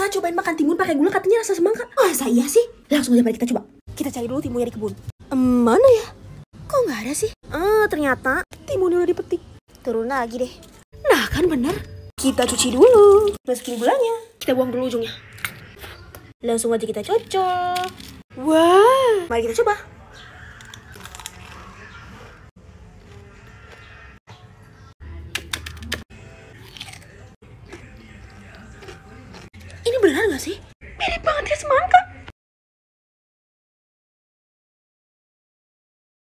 cobain makan timun pakai gula, katanya rasa semangka. Masa iya sih? Langsung aja, mari kita coba. Kita cari dulu timunnya di kebun. Mana ya? Kok nggak ada sih? Ternyata timunnya udah dipetik. Turun lagi deh. Nah kan bener. Kita cuci dulu. Masukin gulanya. Kita buang dulu ujungnya. Langsung aja kita cocok. Wah, mari kita coba. Ini benar nggak sih? Mirip banget ya semangka.